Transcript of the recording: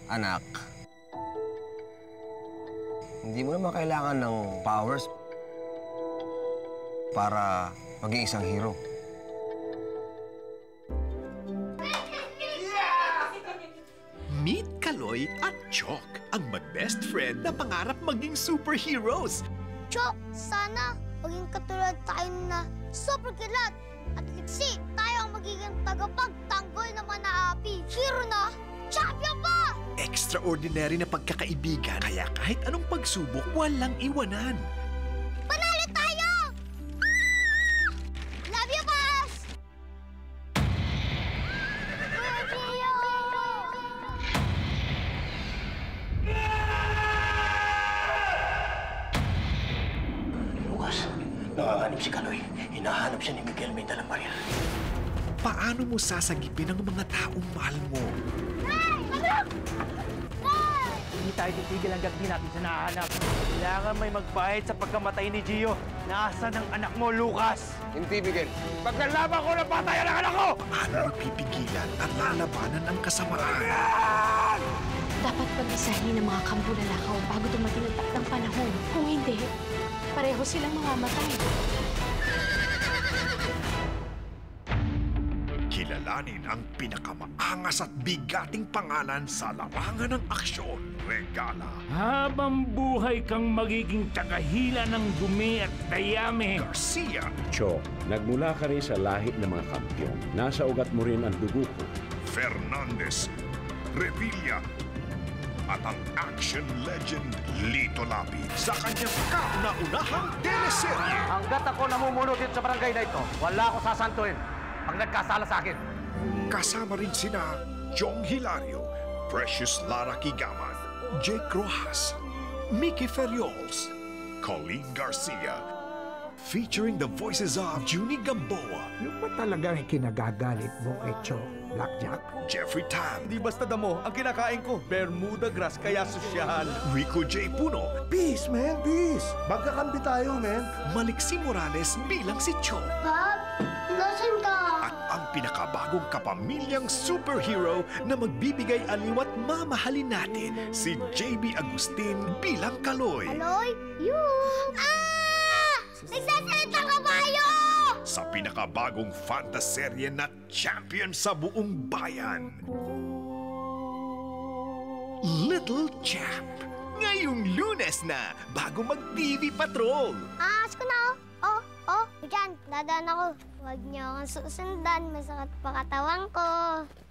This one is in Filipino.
Anak, hindi mo naman kailangan ng powers para maging isang hero. Meet Kaloy at Chok, ang mag-best friend na pangarap maging superheroes. Chok, sana maging katulad tayo na super kilat at liksi. Tayo ang magiging tagapagtanggol ng mga naapi. Hero na, champion pa! Extraordinary na pagkakaibigan, kaya kahit anong pagsubok, walang iwanan. Panalo tayo! Love you, boss! Lucas, nanganganib si Kaloy. Hinahanap siya ni Miguel may dalang baril. Paano mo sasagipin ang mga taong mahal mo? Hindi tayo titigil hanggang di natin siya nahanap. Kailangan may magbayad sa pagkamatay ni Gio. Nasaan ang anak mo, Lucas? Hindi, Miguel. Pagkalaban ko na patayan ang anak ko! Paano pipigilan at lalabanan ang kasamaan? Dapat pag-isahin ng mga kambulalakaw bago dumating ang takdang panahon. Kung hindi, pareho silang mamamatay. Kilalanin ang pinakamaangas at bigating pangalan sa larangan ng aksyon. Regala. Habang buhay kang magiging tagahila ng dumi at dayami. Garcia. Chok, nagmula ka rin sa lahi ng mga kampyon. Nasa ugat mo rin ang dugo ko. Fernandez. Revilla. At ang action legend Lito Labi sa kanyang kauna-unahang teleserye. Hanggat ako namumuno dito sa barangay na ito, wala ako sasantuin pag nagkasala sa akin. Kasama rin sina Jong Hilario, Precious Lara Kigaman, Jake Rojas, Mickey Ferriols, Colleen Garcia, featuring the voices of Junie Gamboa, Yung ba talagang kinagagalit mo kay Chok, Blackjack? Jeffrey Tam, Di basta damo, ang kinakain ko, Bermuda grass, kaya sosyal. Rico J. Puno, Peace, man, peace! Magkakampi tayo, man. Maliksi Morales bilang si Cho, Bob, nasan ka? at ang pinakabagong kapamilyang superhero na magbibigay aliw at mamahalin natin, si JB Agustin bilang Kaloy. Kaloy? You! Ah! Nagsasalitang kabayo! Sa pinakabagong fantaserye na champion sa buong bayan. Little Champ. Ngayong Lunes na, bago mag-TV Patrol. Aas ko na, oh. Diyan, dadaan ako. Huwag niyo akong susundan. Masakit pa katawan ko.